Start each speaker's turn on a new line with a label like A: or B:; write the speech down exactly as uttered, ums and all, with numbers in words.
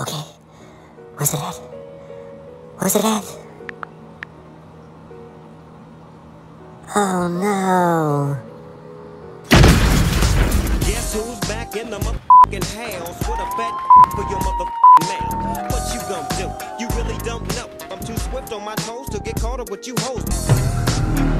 A: Okay. Where's it at? Where's it at? Oh no.
B: Guess who's back in the motherfucking house with a fat for your motherfucking mouth? What you gonna do? You really don't know. I'm too swift on my toes to get caught up with you hoes.